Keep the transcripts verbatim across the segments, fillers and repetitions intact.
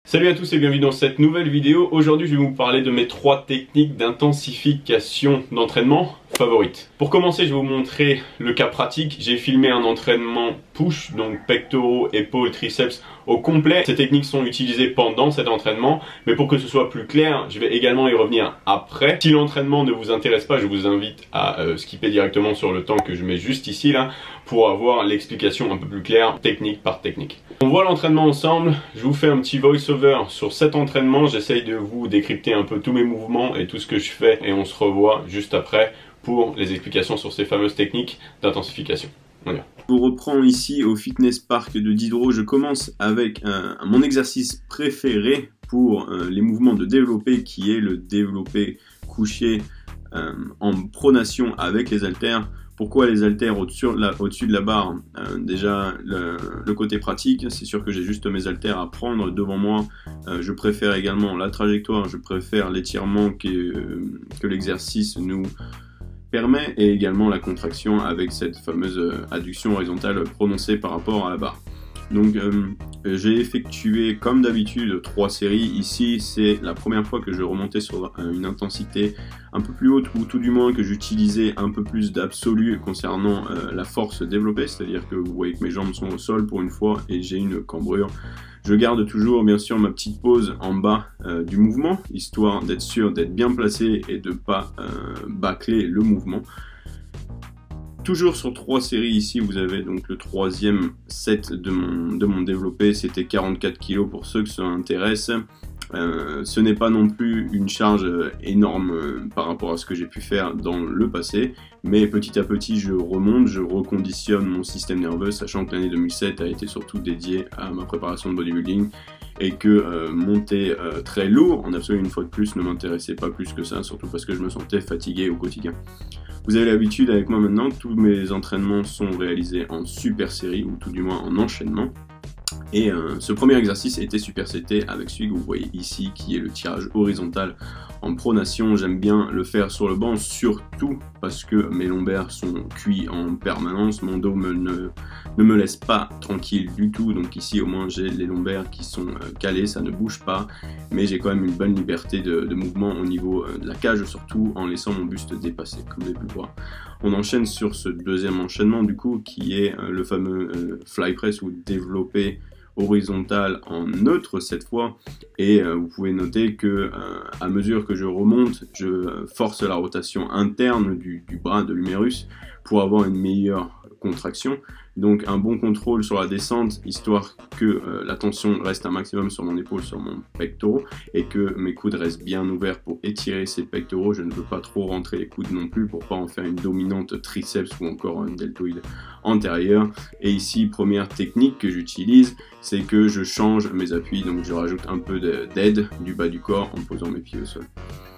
Salut à tous et bienvenue dans cette nouvelle vidéo. Aujourd'hui je vais vous parler de mes trois techniques d'intensification d'entraînement favorites. Pour commencer je vais vous montrer le cas pratique. J'ai filmé un entraînement push, donc pectoraux, épaules, triceps au complet. Ces techniques sont utilisées pendant cet entraînement, mais pour que ce soit plus clair, je vais également y revenir après. Si l'entraînement ne vous intéresse pas, je vous invite à euh, skipper directement sur le temps que je mets juste ici là, pour avoir l'explication un peu plus claire, technique par technique. On voit l'entraînement ensemble, je vous fais un petit voice-over sur cet entraînement, j'essaye de vous décrypter un peu tous mes mouvements et tout ce que je fais et on se revoit juste après pour les explications sur ces fameuses techniques d'intensification. Voilà. Je vous reprends ici au Fitness Park de Diderot. Je commence avec un, mon exercice préféré pour euh, les mouvements de développé qui est le développé couché euh, en pronation avec les haltères. Pourquoi les haltères au-dessus au-dessus de la barre? euh, Déjà, le, le côté pratique, c'est sûr que j'ai juste mes haltères à prendre devant moi. Euh, je préfère également la trajectoire, je préfère l'étirement que, euh, que l'exercice nous permet et également la contraction avec cette fameuse adduction horizontale prononcée par rapport à la barre. Donc euh, j'ai effectué comme d'habitude trois séries. Ici c'est la première fois que je remontais sur une intensité un peu plus haute ou tout du moins que j'utilisais un peu plus d'absolu concernant euh, la force développée, c'est-à-dire que vous voyez que mes jambes sont au sol pour une fois et j'ai une cambrure. Je garde toujours bien sûr ma petite pause en bas euh, du mouvement, histoire d'être sûr d'être bien placé et de ne pas euh, bâcler le mouvement. Toujours sur trois séries ici, vous avez donc le troisième set de mon, de mon développé, c'était quarante-quatre kilos pour ceux que ça intéresse. Euh, ce n'est pas non plus une charge énorme euh, par rapport à ce que j'ai pu faire dans le passé, mais petit à petit je remonte, je reconditionne mon système nerveux, sachant que l'année deux mille sept a été surtout dédiée à ma préparation de bodybuilding et que euh, monter euh, très lourd en absolu une fois de plus ne m'intéressait pas plus que ça, surtout parce que je me sentais fatigué au quotidien. Vous avez l'habitude avec moi maintenant que tous mes entraînements sont réalisés en super série ou tout du moins en enchaînement. Et euh, ce premier exercice était superseté avec celui que vous voyez ici qui est le tirage horizontal en pronation. J'aime bien le faire sur le banc, surtout parce que mes lombaires sont cuits en permanence, mon dos me, ne, ne me laisse pas tranquille du tout, donc ici au moins j'ai les lombaires qui sont euh, calés, ça ne bouge pas, mais j'ai quand même une bonne liberté de, de mouvement au niveau euh, de la cage, surtout en laissant mon buste dépasser, comme vous avez pu le voir. On enchaîne sur ce deuxième enchaînement du coup qui est euh, le fameux euh, fly press ou développé horizontal en neutre cette fois, et euh, vous pouvez noter que euh, à mesure que je remonte, je force la rotation interne du, du bras de l'humérus pour avoir une meilleure contraction. Donc un bon contrôle sur la descente, histoire que euh, la tension reste un maximum sur mon épaule, sur mon pectoral, et que mes coudes restent bien ouverts pour étirer ces pectoraux. Je ne veux pas trop rentrer les coudes non plus pour pas en faire une dominante triceps ou encore une deltoïde antérieure. Et ici, première technique que j'utilise, c'est que je change mes appuis, donc je rajoute un peu d'aide du bas du corps en posant mes pieds au sol.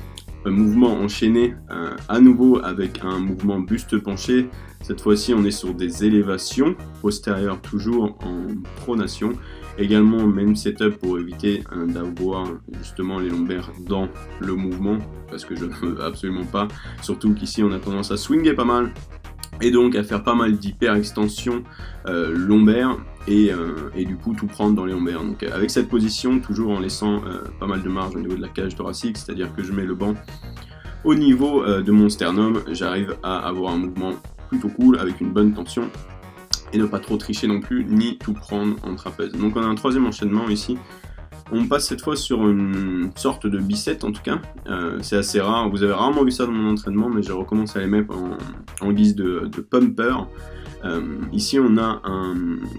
Un mouvement enchaîné euh, à nouveau avec un mouvement buste penché. Cette fois-ci on est sur des élévations postérieures, toujours en pronation. Également même setup pour éviter euh, d'avoir justement les lombaires dans le mouvement, parce que je ne veux absolument pas, surtout qu'ici on a tendance à swinger pas mal et donc à faire pas mal d'hyper-extension euh, lombaire et, euh, et du coup tout prendre dans les lombaires. Donc avec cette position, toujours en laissant euh, pas mal de marge au niveau de la cage thoracique, c'est-à-dire que je mets le banc au niveau euh, de mon sternum, j'arrive à avoir un mouvement plutôt cool avec une bonne tension et ne pas trop tricher non plus, ni tout prendre en trapèze. Donc on a un troisième enchaînement ici. On passe cette fois sur une sorte de bicep en tout cas, euh, c'est assez rare, vous avez rarement vu ça dans mon entraînement, mais je recommence à les mettre en, en guise de, de pumper. Euh, ici on a un,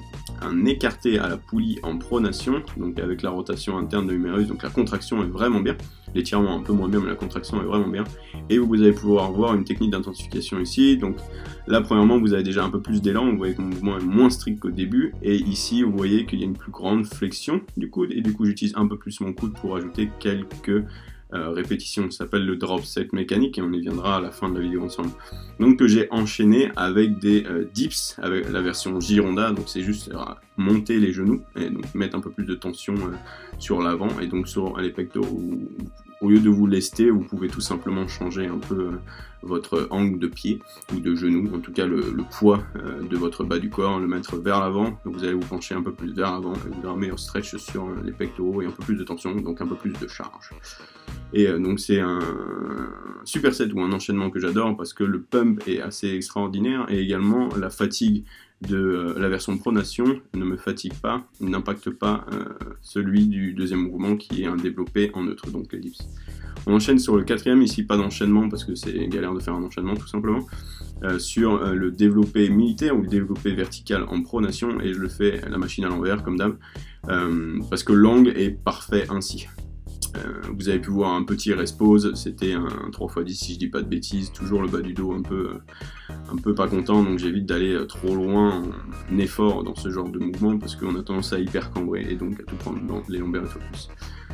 un écarté à la poulie en pronation, donc avec la rotation interne de l'humérus, donc la contraction est vraiment bien, l'étirement un peu moins bien mais la contraction est vraiment bien, et vous allez pouvoir voir une technique d'intensification ici. Donc là premièrement vous avez déjà un peu plus d'élan, vous voyez que mon mouvement est moins strict qu'au début, et ici vous voyez qu'il y a une plus grande flexion du coude, et du coup j'utilise un peu plus mon coude pour ajouter quelques Euh, répétition, ça s'appelle le drop set mécanique et on y viendra à la fin de la vidéo ensemble. Donc que j'ai enchaîné avec des euh, dips, avec la version Gironda, donc c'est juste euh, monter les genoux et donc mettre un peu plus de tension euh, sur l'avant, et donc sur les pectoraux, où, au lieu de vous lester, vous pouvez tout simplement changer un peu euh, votre angle de pied ou de genou, en tout cas le, le poids euh, de votre bas du corps, le mettre vers l'avant. Vous allez vous pencher un peu plus vers l'avant et vous aurez un meilleur stretch sur euh, les pectoraux et un peu plus de tension, donc un peu plus de charge. Et euh, donc c'est un superset ou un enchaînement que j'adore parce que le pump est assez extraordinaire, et également la fatigue de euh, la version pronation ne me fatigue pas, n'impacte pas euh, celui du deuxième mouvement qui est un développé en neutre, donc l'ellipse. On enchaîne sur le quatrième, ici pas d'enchaînement parce que c'est galère de faire un enchaînement tout simplement, euh, sur euh, le développé militaire ou le développé vertical en pronation, et je le fais la machine à l'envers comme d'hab, euh, parce que l'angle est parfait ainsi. Euh, vous avez pu voir un petit rest-pause, c'était un trois fois dix si je dis pas de bêtises, toujours le bas du dos un peu, un peu pas content, donc j'évite d'aller trop loin en effort dans ce genre de mouvement parce qu'on a tendance à hyper cambrer et donc à tout prendre dans les lombaires et focus.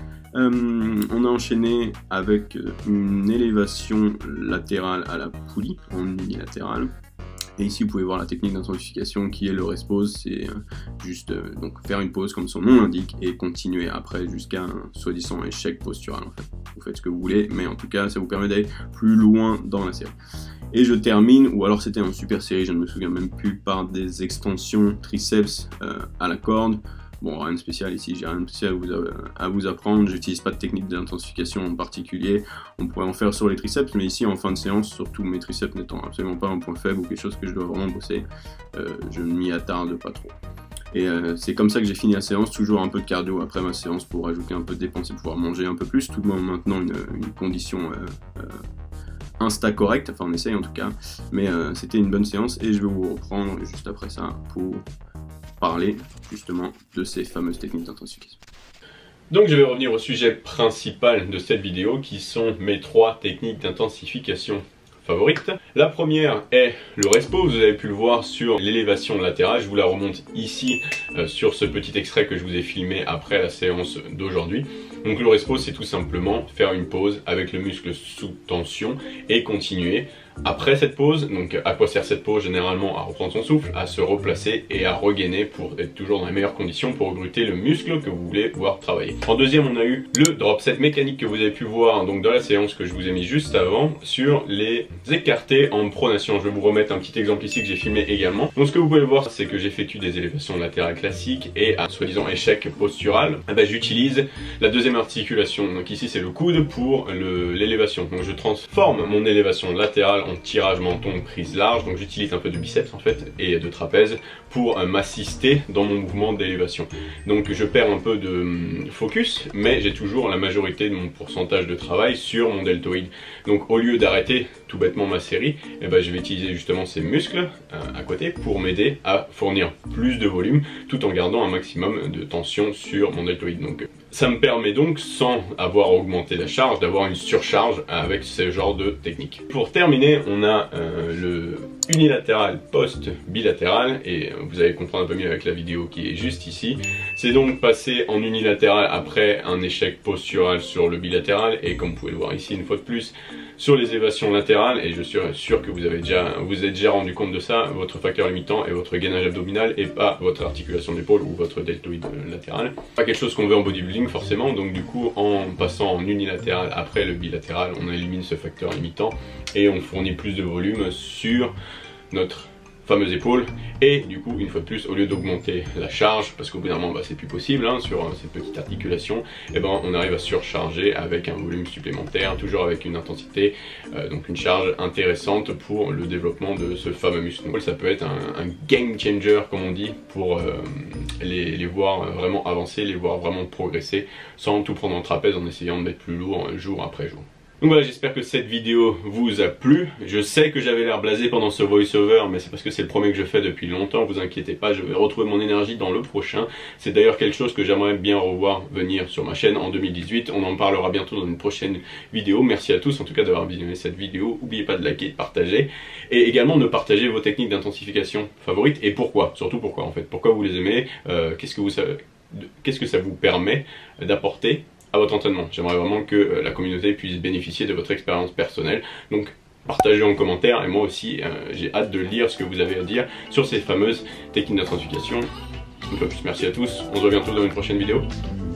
Euh, on a enchaîné avec une élévation latérale à la poulie en unilatéral. Et ici vous pouvez voir la technique d'intensification qui est le rest pause, c'est juste euh, donc faire une pause comme son nom l'indique et continuer après jusqu'à un soi-disant échec postural en fait. Vous faites ce que vous voulez, mais en tout cas ça vous permet d'aller plus loin dans la série. Et je termine, ou alors c'était en super série, je ne me souviens même plus, par des extensions triceps euh, à la corde. Bon, rien de spécial ici, j'ai rien de spécial à vous, à vous apprendre, j'utilise pas de technique d'intensification en particulier, on pourrait en faire sur les triceps, mais ici en fin de séance, surtout mes triceps n'étant absolument pas un point faible ou quelque chose que je dois vraiment bosser, euh, je ne m'y attarde pas trop. Et euh, c'est comme ça que j'ai fini la séance, toujours un peu de cardio après ma séance pour ajouter un peu de dépenses et pouvoir manger un peu plus, tout en maintenant une, une condition euh, euh, insta correcte, enfin on essaye en tout cas, mais euh, c'était une bonne séance et je vais vous reprendre juste après ça pour parler justement de ces fameuses techniques d'intensification. Donc je vais revenir au sujet principal de cette vidéo qui sont mes trois techniques d'intensification favorites. La première est le rest pause, vous avez pu le voir sur l'élévation latérale, je vous la remonte ici euh, sur ce petit extrait que je vous ai filmé après la séance d'aujourd'hui. Donc le rest pause c'est tout simplement faire une pause avec le muscle sous tension et continuer. Après cette pause, donc à quoi sert cette pause? Généralement à reprendre son souffle, à se replacer et à regainer pour être toujours dans les meilleures conditions pour recruter le muscle que vous voulez pouvoir travailler. En deuxième, on a eu le drop set mécanique que vous avez pu voir donc dans la séance que je vous ai mis juste avant sur les écartés en pronation. Je vais vous remettre un petit exemple ici que j'ai filmé également. Donc ce que vous pouvez voir, c'est que j'effectue des élévations latérales classiques et à soi-disant échec postural, eh ben, j'utilise la deuxième articulation. Donc ici c'est le coude pour l'élévation. Donc je transforme mon élévation latérale en tirage menton prise large, donc j'utilise un peu de biceps en fait et de trapèze pour euh, m'assister dans mon mouvement d'élévation. Donc je perds un peu de euh, focus, mais j'ai toujours la majorité de mon pourcentage de travail sur mon deltoïde. Donc au lieu d'arrêter tout bêtement ma série, eh ben, je vais utiliser justement ces muscles euh, à côté pour m'aider à fournir plus de volume tout en gardant un maximum de tension sur mon deltoïde. Donc ça me permet donc, sans avoir augmenté la charge, d'avoir une surcharge avec ce genre de technique. Pour terminer, on a euh, le unilatéral post-bilatéral, et vous allez comprendre un peu mieux avec la vidéo qui est juste ici. C'est donc passer en unilatéral après un échec postural sur le bilatéral, et comme vous pouvez le voir ici une fois de plus, sur les élévations latérales, et je suis sûr que vous avez déjà, vous êtes déjà rendu compte de ça, votre facteur limitant est votre gainage abdominal et pas votre articulation d'épaule ou votre deltoïde latéral. Pas quelque chose qu'on veut en bodybuilding forcément, donc du coup en passant en unilatéral après le bilatéral, on élimine ce facteur limitant et on fournit plus de volume sur notre fameuse épaule, et du coup une fois de plus, au lieu d'augmenter la charge, parce qu'au bout d'un moment bah, c'est plus possible hein, sur euh, cette petite articulation, et ben on arrive à surcharger avec un volume supplémentaire, toujours avec une intensité, euh, donc une charge intéressante pour le développement de ce fameux muscle. Donc ça peut être un, un game changer comme on dit, pour euh, les, les voir vraiment avancer, les voir vraiment progresser, sans tout prendre en trapèze en essayant de mettre plus lourd jour après jour. Donc voilà, j'espère que cette vidéo vous a plu. Je sais que j'avais l'air blasé pendant ce voice-over, mais c'est parce que c'est le premier que je fais depuis longtemps, vous inquiétez pas, je vais retrouver mon énergie dans le prochain. C'est d'ailleurs quelque chose que j'aimerais bien revoir venir sur ma chaîne en deux mille dix-huit, on en parlera bientôt dans une prochaine vidéo. Merci à tous en tout cas d'avoir visionné cette vidéo, n'oubliez pas de liker, de partager, et également de partager vos techniques d'intensification favorites, et pourquoi, surtout pourquoi en fait, pourquoi vous les aimez, euh, qu'est-ce que vous savez, qu'est-ce que ça vous permet d'apporter à votre entraînement. J'aimerais vraiment que la communauté puisse bénéficier de votre expérience personnelle. Donc partagez en commentaire, et moi aussi euh, j'ai hâte de lire ce que vous avez à dire sur ces fameuses techniques d'intensification. Une fois de plus, merci à tous, on se revoit bientôt dans une prochaine vidéo.